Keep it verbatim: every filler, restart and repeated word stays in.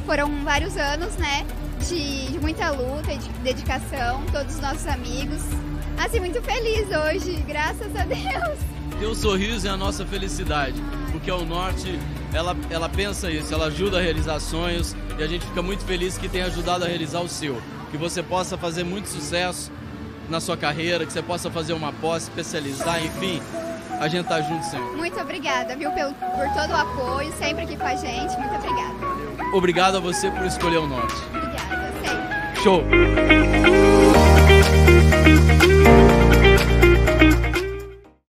Foram vários anos, né, de, de muita luta e de dedicação, todos os nossos amigos. Assim, muito feliz hoje, graças a Deus. Teu sorriso é a nossa felicidade, porque a Unorte, ela, ela pensa isso, ela ajuda a realizar sonhos e a gente fica muito feliz que tenha ajudado a realizar o seu. Que você possa fazer muito sucesso na sua carreira, que você possa fazer uma pós, especializar, enfim, a gente tá junto sempre. Muito obrigada, viu, pelo, por todo o apoio, sempre aqui com a gente, muito obrigada. Obrigado a você por escolher o Norte. Obrigada, sempre. Show!